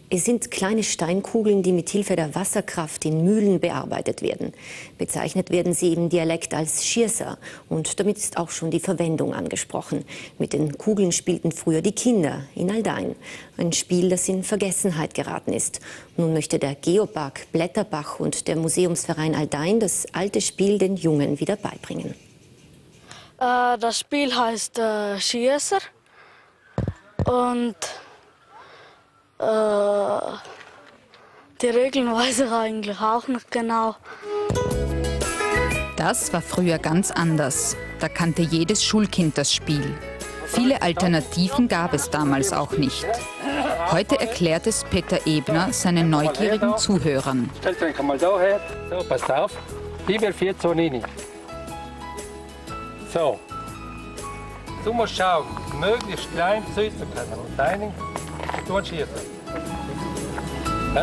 Es sind kleine Steinkugeln, die mit Hilfe der Wasserkraft in Mühlen bearbeitet werden. Bezeichnet werden sie im Dialekt als Schierser. Und damit ist auch schon die Verwendung angesprochen. Mit den Kugeln spielten früher die Kinder in Aldain. Ein Spiel, das in Vergessenheit geraten ist. Nun möchte der Geopark Blätterbach und der Museumsverein Aldain das alte Spiel den Jungen wieder beibringen. Das Spiel heißt Schierser. Und die Regeln weiß ich eigentlich auch nicht genau. Das war früher ganz anders. Da kannte jedes Schulkind das Spiel. Viele Alternativen gab es damals auch nicht. Heute erklärt es Peter Ebner seinen neugierigen Zuhörern. Stellt euch mal da her. So, passt auf. Immer 4 Zonen rein. So. Du musst schauen, möglichst klein zu können. Und einen tun schießen. Ja?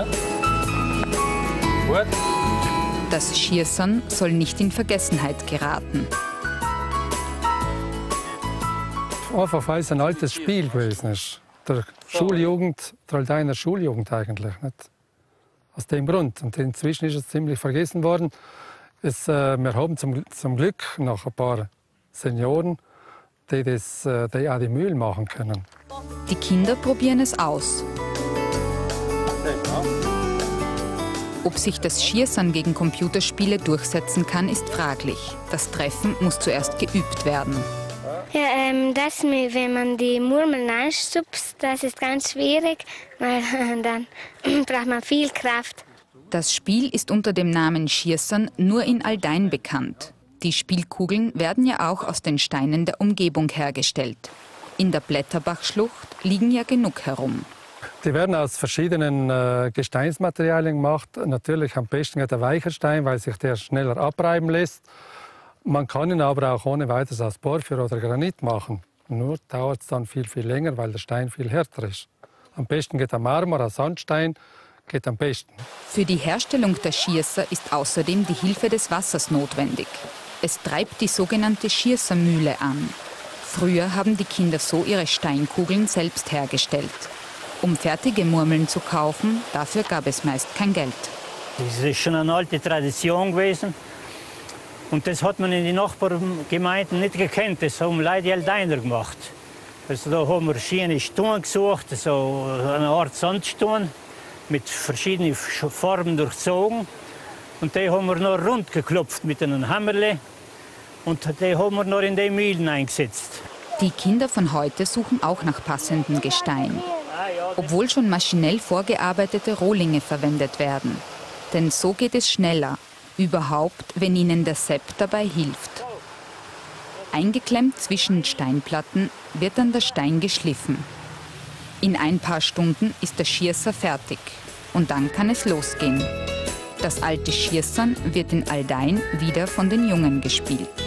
Gut. Das Schiersern soll nicht in Vergessenheit geraten. Einfach weil es ein altes Spiel gewesen ist. Der Schuljugend, der Aldainer Schuljugend eigentlich. Nicht? Aus dem Grund. Und inzwischen ist es ziemlich vergessen worden. Wir haben zum Glück noch ein paar Senioren, die auch die Mühlen machen können. Die Kinder probieren es aus. Ob sich das Schiersern gegen Computerspiele durchsetzen kann, ist fraglich. Das Treffen muss zuerst geübt werden. Ja, wenn man die Murmeln einstupst, das ist ganz schwierig, weil dann braucht man viel Kraft. Das Spiel ist unter dem Namen Schiersern nur in Aldain bekannt. Die Spielkugeln werden ja auch aus den Steinen der Umgebung hergestellt. In der Blätterbachschlucht liegen ja genug herum. Die werden aus verschiedenen Gesteinsmaterialien gemacht. Natürlich am besten der weiche Stein, weil sich der schneller abreiben lässt. Man kann ihn aber auch ohne weiteres aus Porphyr oder Granit machen. Nur dauert es dann viel länger, weil der Stein viel härter ist. Am besten geht der Marmor, der Sandstein, geht am besten. Für die Herstellung der Schierser ist außerdem die Hilfe des Wassers notwendig. Es treibt die sogenannte Schiersermühle an. Früher haben die Kinder so ihre Steinkugeln selbst hergestellt. Um fertige Murmeln zu kaufen, dafür gab es meist kein Geld. Das ist schon eine alte Tradition gewesen. Und das hat man in den Nachbargemeinden nicht gekannt. Das haben Leute die Aldainer gemacht. Also da haben wir schöne Steine gesucht, so eine Art Sandstein mit verschiedenen Farben durchzogen. Und die haben wir noch rund geklopft mit einem Hammerle. Und die haben wir noch in die Mühlen eingesetzt. Die Kinder von heute suchen auch nach passendem Gestein. Obwohl schon maschinell vorgearbeitete Rohlinge verwendet werden. Denn so geht es schneller. Überhaupt, wenn ihnen der Sepp dabei hilft. Eingeklemmt zwischen Steinplatten wird dann der Stein geschliffen. In ein paar Stunden ist der Schierser fertig. Und dann kann es losgehen. Das alte Schiersern wird in Aldain wieder von den Jungen gespielt.